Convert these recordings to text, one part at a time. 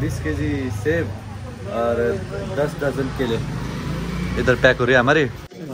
20 KG सेब और 10 दर्जन केले इधर पैक हो रही है हमारी।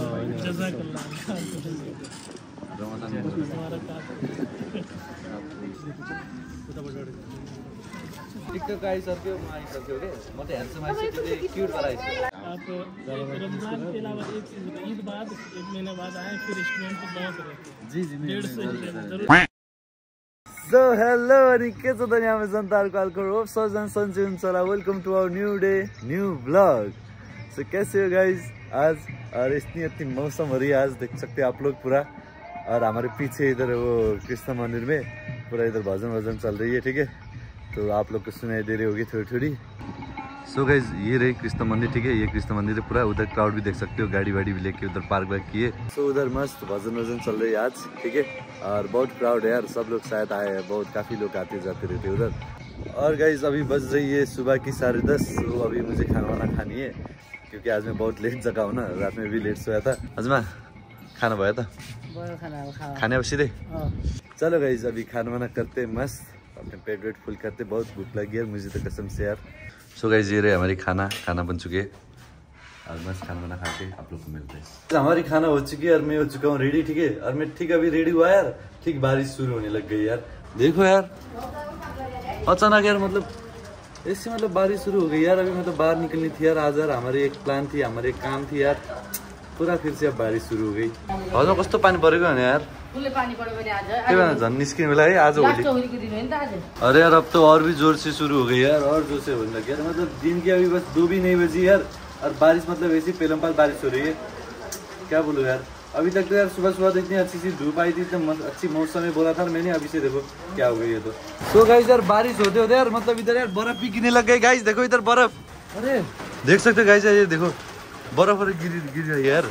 टिकटॉक आई सक्यो म आइसक्यो के म त ह्यान्डसम आइसक्यो त्यो क्यूट वाला आइसक्यो। आप रमजान के अलावा एक ईद बाद 1 महीने बाद आए फिर रेस्टोरेंट पे बहुत रहे। जी जी 150 सो हेलो अनि के छ त यहाँ जनताहरुको हालको होप सबजना सन्चै हुन्छ होला। Welcome to our new day new blog. So कैसे हो गाइस आज और इतनी अच्छी मौसम हो रही है आज देख सकते हैं आप लोग पूरा। और हमारे पीछे इधर वो कृष्ण मंदिर में पूरा इधर भजन वजन चल रही है ठीक है। तो आप लोग को सुनाई दे रही होगी थोड़ी थोड़ी। सो गाइस ये रही कृष्ण मंदिर ठीक है। ये कृष्ण मंदिर है पूरा। उधर क्राउड भी देख सकते हो गाड़ी वाड़ी भी लेके उधर पार्क वार्क किए। सो उधर मस्त भजन वजन चल रही है आज ठीक है। और बहुत क्राउड है यार सब लोग शायद आए हैं बहुत काफ़ी लोग आते जाते रहते उधर। और गाइस अभी बज रही है सुबह की 10:30। तो अभी मुझे खाना वाना खानी है क्योंकि आज मैं बहुत लेट जगा हूँ ना। रात में भी लेट सोया था। हजमा खाना भयो त खाने अब सीधे चलो गाइस अभी खाना वाना करते मस्त अपने पेट वेट फुल करते। बहुत भूख लगी यार मुझे तो कसम से यार। सो गाइस ये रहे हमारी खाना बन चुके और मस्त खाना वाना खा के आप लोग को मिलते हैं। हमारी खाना हो चुकी है और मैं हो चुका हूँ रेडी ठीक है। और मैं ठीक अभी रेडी हुआ यार ठीक बारिश शुरू होने लग गई यार। देखो यार अचानक यार मतलब ऐसे मतलब बारिश शुरू हो गई यार। अभी मतलब बाहर निकलनी थी यार आज यार हमारी एक प्लान थी हमारे एक काम थी यार पूरा फिर से अब बारिश शुरू हो गई। हजुर कस्तो पानी परेको भने यार झन् निस्किने बेला है आज होली। अरे यार अब तो और भी जोर से शुरू हो गई यार और जोर से होने लगी यार। मतलब दिन की अभी बस 2 भी नहीं बजी यार और बारिश मतलब ऐसी पेलमपाल बारिश हो रही है क्या बोलूँ यार। अभी तक तो यार सुबह सुबह तो इतनी अच्छी सी धूप आई थी एकदम अच्छी मौसम में बोला था मैंने। अभी से देखो क्या हो गई है। तो गाइस यार बारिश होते होते यार मतलब इधर यार बर्फ भी गिरने लग गई गाइस। देखो इधर बर्फ अरे देख सकते हो गाइस ये देखो बर्फ गिर रही है यार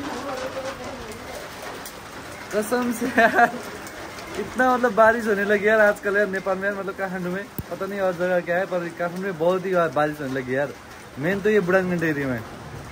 कसम से यार। इतना मतलब बारिश होने लगी यार आजकल यार नेपाल में यार मतलब काठमाडौँ में पता नहीं और जगह क्या है पर काठमाडौँ में बहुत ही बारिश होने लगी यार। मेन तो ये बुढ़ानगंज एरिया में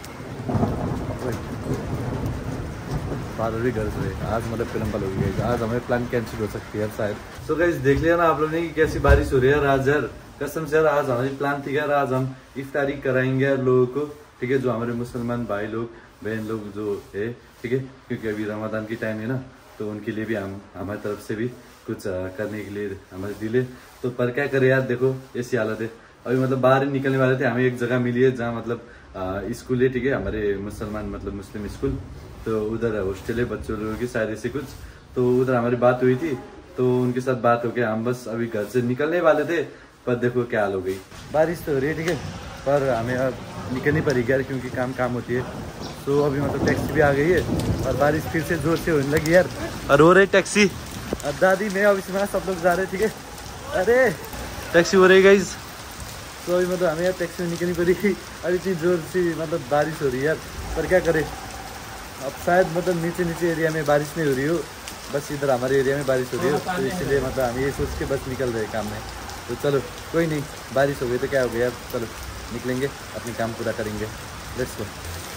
बादल भी घर से आज मतलब पेलमपाल हो गई। आज हमें प्लान कैंसिल हो सकती है यार शायद। तो गाइस देख लिया ना आप लोगों ने कि कैसी बारिश हो रही है यार आज यार कसम से यार। आज हमारी प्लान थी यार आज हम इफ्तारी कराएंगे यार लोगों को ठीक है। जो हमारे मुसलमान भाई लोग बहन लोग जो है ठीक है क्योंकि अभी रमजान की टाइम है ना तो उनके लिए भी हम हमारी तरफ से भी कुछ करने के लिए हमारे दिले। तो पर क्या करें यार देखो ऐसी हालत है। अभी मतलब बाहर ही निकलने वाले थे हमें एक जगह मिली है जहाँ मतलब स्कूल है ठीक है हमारे मुसलमान मतलब मुस्लिम स्कूल। तो उधर हॉस्टल है बच्चों लोगों की शायद ऐसे कुछ। तो उधर हमारी बात हुई थी तो उनके साथ बात हो गया हम बस अभी घर से निकलने वाले थे पर देखो क्या हाल हो गई। बारिश तो हो रही है ठीक है पर हमें अब निकलनी पड़ेगी यार क्योंकि काम होती है। तो अभी मतलब टैक्सी भी आ गई है और बारिश फिर से जोर से होने लगी यार और हो रही टैक्सी। और दादी मैं अभी से सब लोग जा रहे ठीक है। अरे टैक्सी हो रही गाइस। तो अभी मतलब हमें यार टैक्सी में निकलनी पड़ेगी। अभी इतनी जोर से मतलब बारिश हो रही है यार पर क्या करें अब शायद मतलब नीचे एरिया में बारिश नहीं हो रही हो बस इधर हमारे एरिया में बारिश हो रही हो। तो इसलिए मतलब हम ये सोच के बस निकल रहे काम में। तो चलो कोई नहीं बारिश हो गई तो क्या हो गया यार चलो निकलेंगे अपने काम पूरा करेंगे। Let's go.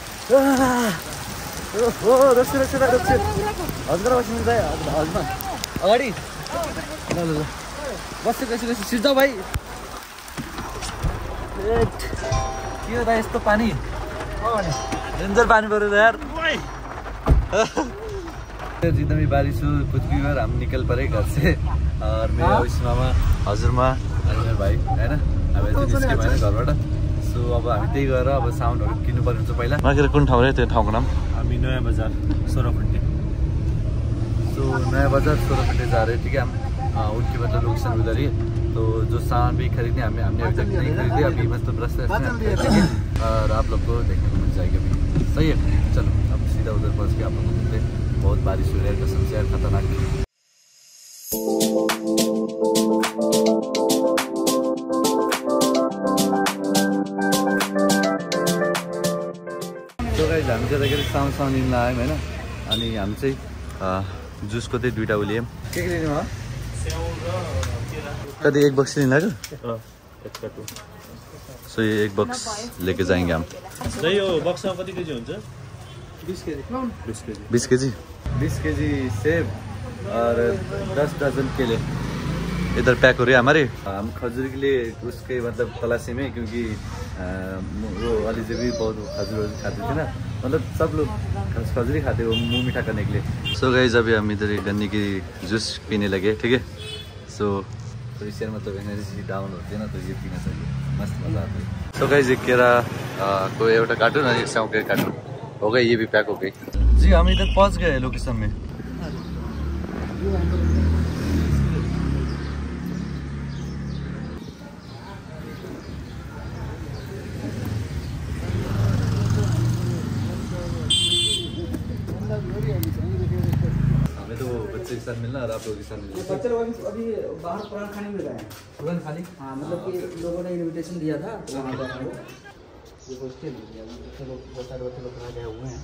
हजुर बस्नु हजुरमा अगाडि ल बस्छु कसो सिर्जाऊ भाइ के हो त यस्तो पानी डेन्जर पानी पऱ्यो त यार। जितना भी बारिश हो कुछ भी बार हम निकल पड़े घर से और मेरा उसमा हजुरमा अनि मेरो भाइ होइन अब यति निस्क्यो भएन घरबाट। सो अब हामी त्यही गएर अब साउन्डहरू किन्नु पर्ने हुन्छ पहिला। माकेर कुन ठाउँ रे त्यो ठाउँको नाम हामी नयाँ बजार सोह्रफुटे। तो नयाँ बजार सोह्रफुटे जा रहे ठीक है हम उनकी मतलब लोकेशन उधर ही। तो जो सामान भी खरीदने हमने अभी तक नहीं खरीदे अभी मतलब रास्ते और आप लोग को देखने को मिल जाएगी अभी सही है। चलो अब सीधा उधर पहुँच के आप लोग को मिलते हैं। बहुत बारिश हो रही है कसम से यार खतरनाक। तो गाइस हामी जाँदाखेरि साउन्ड लिन आयौँ होइन अनि हामी चाहिँ जुसको चाहिँ 2टा उलियौँ के लिनु हो कति एक बक्स लिन लाग्यो। सो ये एक बक्स लेके जाएंगे हम। यो बक्समा कति केजी हुन्छ 20 केजी 20 केजी सेब और 10 दर्जन केले इधर पैक हो रही है हमारी। हम खजूर के लिए उसके मतलब तलाशी में, क्योंकि वो वाली जब भी बहुत खजूर खाते थे ना, मतलब सब लोग खजूर ही खाते वो मुँह मीठा करने के लिए। सो गाइस अभी हम इधर गन्ने की जूस पीने लगे, ठीक है। सो तो इससे मतलब एनर्जी डाउन होती है ना, तो ये पीना चाहिए, मस्त मजा आता है। सो गाइस ये केरा को एउटा काटूँ ना, स्याउ के काटूँ हो गई, ये भी पैक हो गई जी। हम इधर पहुँच गए लोकेशन में। हमें तो बच्चे के साथ मिलना और आप लोगों के साथ मिलना। बच्चे लोग अभी बाहर पुराना खाने मिल रहा है। पुरान खाली हाँ, मतलब कि लोगों ने इनविटेशन दिया था तो वहाँ पर हम लोग ये हॉस्टल बच्चे लोग बहुत सारे बच्चे लोग वहाँ गए हुए हैं।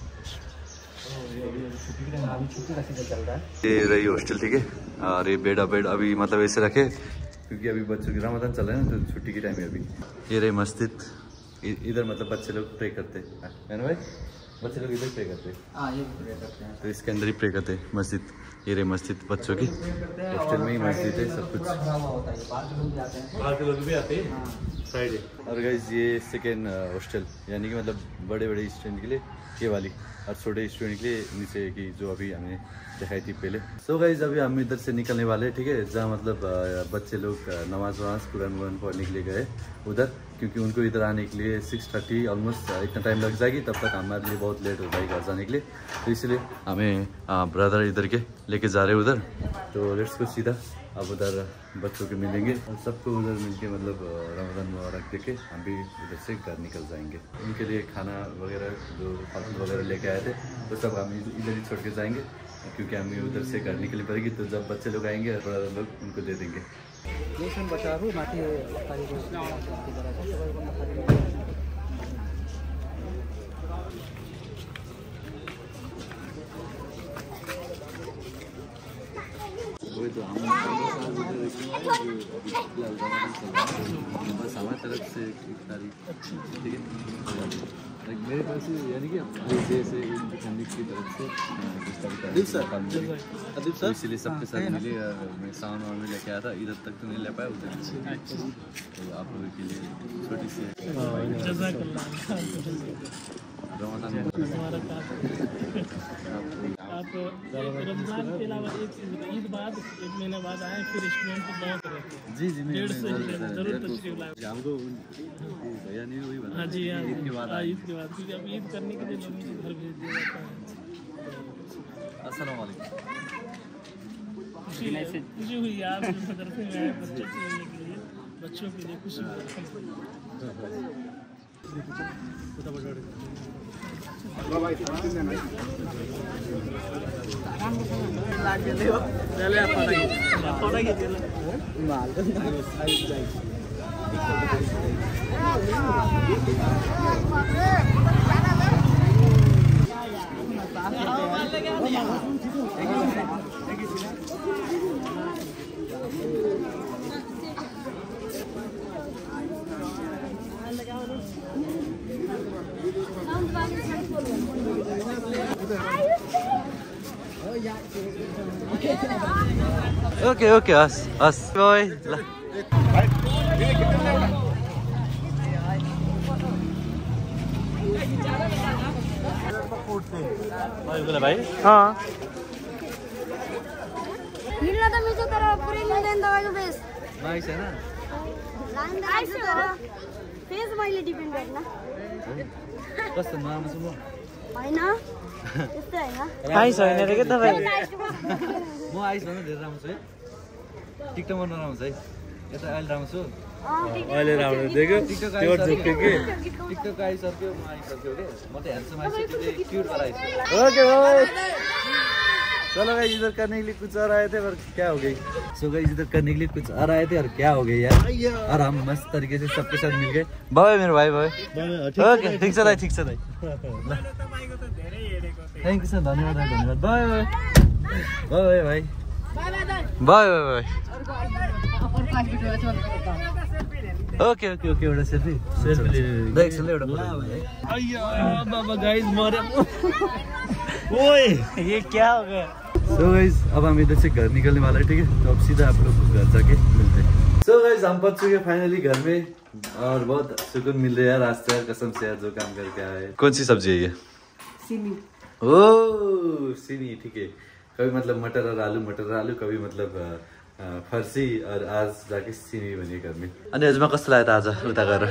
अभी छुट्टी का सीजन चल रहा है। ये रही हॉस्टल, ठीक है। और ये बेड अभी मतलब ऐसे रखे क्योंकि अभी बच्चों की रमजान चल रहा है ना, तो छुट्टी की टाइम है अभी। ये रही मस्जिद, इधर मतलब बच्चे लोग प्रे करते हैं, है ना भाई? बच्चे लोग इधर प्रे करते हैं। हाँ, ये प्रे करते हैं, तो इसके अंदर ही प्रे करते हैं मस्जिद। ये रही मस्जिद बच्चों की, हॉस्टल में ही मस्जिद है, सब कुछ। बाहर के लोग भी आते हैं साइड है। और गाइस ये सेकेंड हॉस्टल, यानी कि मतलब बड़े बड़े स्टूडेंट के लिए ये वाली, और छोटे स्टूडेंट के लिए नीचे की जो अभी हमने दिखाई थी पहले। सो गाइस अभी हम इधर से निकलने वाले हैं, ठीक है। जहाँ मतलब बच्चे लोग नमाज कुरान पढ़ने के लिए गए उधर, क्योंकि उनको इधर आने के लिए 6:30 ऑलमोस्ट इतना टाइम लग जाएगी, तब तक हमारे लिए बहुत लेट हो जाएगी घर जाने के लिए। तो इसलिए हमें ब्रदर इधर के लेके जा रहे हैं उधर। तो लेट्स को सीधा अब उधर बच्चों के मिलेंगे और सबको उधर मिलके मतलब रमजान मुबारक देके हम भी उधर से घर निकल जाएंगे। उनके लिए खाना वगैरह जो फल वगैरह लेके आए थे वो सब हम इधर ही छोड़ के जाएंगे, क्योंकि हमें उधर से घर निकलनी पड़ेगी। तो जब बच्चे लोग आएंगे ब्रदर लोग उनको दे देंगे। वही तो हम बस हमारी तरफ से एक तारीख, ठीक है। मेरे पास यानी कि जैसे की तरफ से तो इसीलिए सबके साथ मिले। मैं सामान वामान में लेके आया था, इधर तक तो नहीं ले पाया, उधर तो आप लोगों के लिए छोटी सी आप रमजान के अलावा एक ईद बाद 1 महीने बाद आए, फिर रेस्टोरेंट पे बहुत रहते। जी जरूर तशरीफ लाए हमको भैया नहीं वही बता। हाँ जी, हाँ ईद के बाद क्योंकि अब ईद करने के लिए लोगों को घर भेज दिया जाता है। अस्सलाम वालेकुम। खुशी हुई आप मदरसे में आए बच्चों को लेने के लिए, बच्चों के लिए खुशी हुई। ओके ओके हस् बोय ल भाइ हिँड्न त मिल्छ तर पुरै मिल्दैन तपाईँको फेस भाइ छैन फेस मैले डिपेन्ड गर्दिनँ कस्तो नराम्रो छु म होइन त्यस्तो होइन आइस होइन रे के तपाईँ म आइस भन्दा धेरै राम्रो छु है टिकटकमा नराम्रो छ है यता अहिले राम्रो छु अहिले राम्रो देख्यो टिकटक आइसक्यो म आइसक्यो के म त ह्यान्डसम आइसक्यो क्यूट वाला आइसक्यो ओके बाय चलो गाइस इधर करने के लिए कुछ और आए थे पर क्या हो गई। सो गाइस इधर करने के लिए कुछ और आए थे और क्या हो गई यार, और हम मस्त तरीके से सबके साथ मिल गए। बाय मेरे भाई बाय ओके ठीक छ दाइ ठीक छ दाइ थ्याङ्क यू सर धन्यवाद धन्यवाद बाय बाय बाय भाइ bye bye okay okay okay एउटा सेल्फी दाइ एकछिन एउटा बाबा गाइस मरे ओए ये क्या हो गया। सो गाइस अब हम इधर से घर निकलने वाला है, ठीक है। तो अब सीधा आप लोग को घर जाके मिलते हैं। सो गाइस हम पहुंच चुके फाइनली घर में और बहुत सुकून मिल रहा है यार आज तो यार, कसम से यार जो काम करके आए। कौन सी सब्जी है ये? सिमी। ओ सिमी, ठीक है। कभी मतलब मटर और आलू, कभी मतलब फर्सी और आज जाके सिमी बने घर में। अनि हजुरमा कस्तो लाग्यो त आज उता गएर?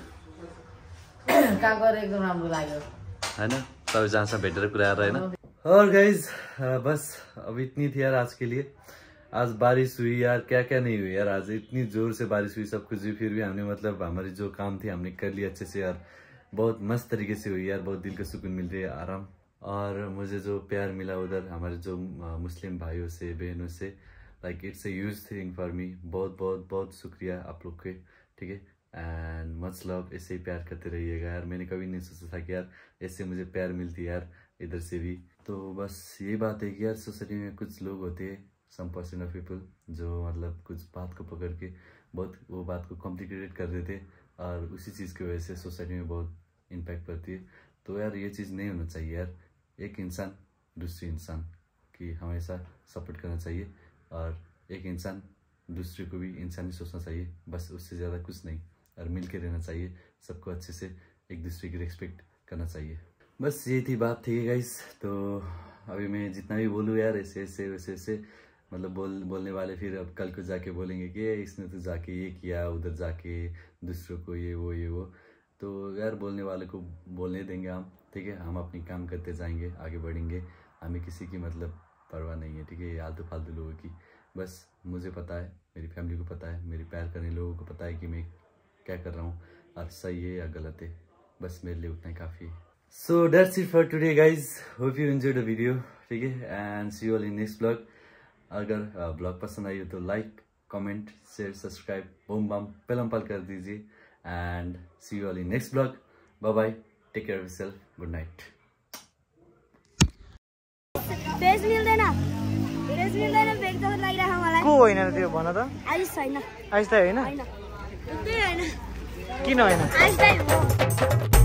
एकदम राम्रो लाग्यो हैन, सबैजनासँग भेटेर कुरा गरेर हैन। और गाइज बस अब इतनी थी यार आज के लिए। आज बारिश हुई यार, क्या क्या नहीं हुई यार, आज इतनी जोर से बारिश हुई, सब कुछ हुई, फिर भी हमने मतलब हमारी जो काम थी हमने कर लिया अच्छे से यार। बहुत मस्त तरीके से हुई यार, बहुत दिल को सुकून मिल रही है, आराम। और मुझे जो प्यार मिला उधर हमारे जो मुस्लिम भाइयों से बहनों से, like it's a huge thing for me. बहुत बहुत बहुत शुक्रिया आप लोग के, ठीक है। एंड मच लव, ऐसे ही प्यार करते रहिएगा यार। मैंने कभी नहीं सोचा था कि यार ऐसे मुझे प्यार मिलती है यार इधर से भी। तो बस यही बात है कि यार सोसाइटी में कुछ लोग होते हैं, सम पर्सन ऑफ पीपल, जो मतलब कुछ बात को पकड़ के बहुत वो बात को कॉम्प्लिकेटेड कर देते और उसी चीज़ की वजह से सोसाइटी में बहुत इम्पैक्ट पड़ती है। तो यार ये चीज़ नहीं होना चाहिए यार। एक इंसान दूसरी इंसान की हमेशा सपोर्ट करना चाहिए और एक इंसान दूसरे को भी इंसान ही सोचना चाहिए, बस उससे ज़्यादा कुछ नहीं। और मिल के रहना चाहिए, सबको अच्छे से एक दूसरे की रिस्पेक्ट करना चाहिए। बस ये थी बात, ठीक है गाइस। तो अभी मैं जितना भी बोलूँ यार ऐसे ऐसे वैसे ऐसे मतलब बोलने वाले फिर अब कल को जाके बोलेंगे कि इसने तो जाके ये किया, उधर जाके दूसरों को ये वो। तो यार बोलने वाले को बोलने देंगे हम, ठीक है। हम अपनी काम करते जाएंगे, आगे बढ़ेंगे। हमें किसी की मतलब परवाह नहीं है, ठीक है। आलतू फालतू लोगों की, बस मुझे पता है, मेरी फैमिली को पता है, मेरी प्यार करने लोगों को पता है कि मैं क्या कर रहा हूँ और सही है या गलत है। बस मेरे लिए उतना ही काफ़ी है। So that's it for today guys, hope you enjoyed the video, ठीक है। And see you all in next blog. अगर ब्लॉग पसंद आई हो तो लाइक, कमेंट, शेयर, सब्सक्राइब, बूम बम पेलम्पल कर दीजिए। And see you all in next blog. Bye bye, take care of yourself, good night. Face मिल्दैन भेट जस्तो लागिरहेको मलाई। को होइन र त्यो भन त? आइस छैन। आइस त होइन? हैन। त्यही हैन। किन होइन? आइस चाहिँ हो।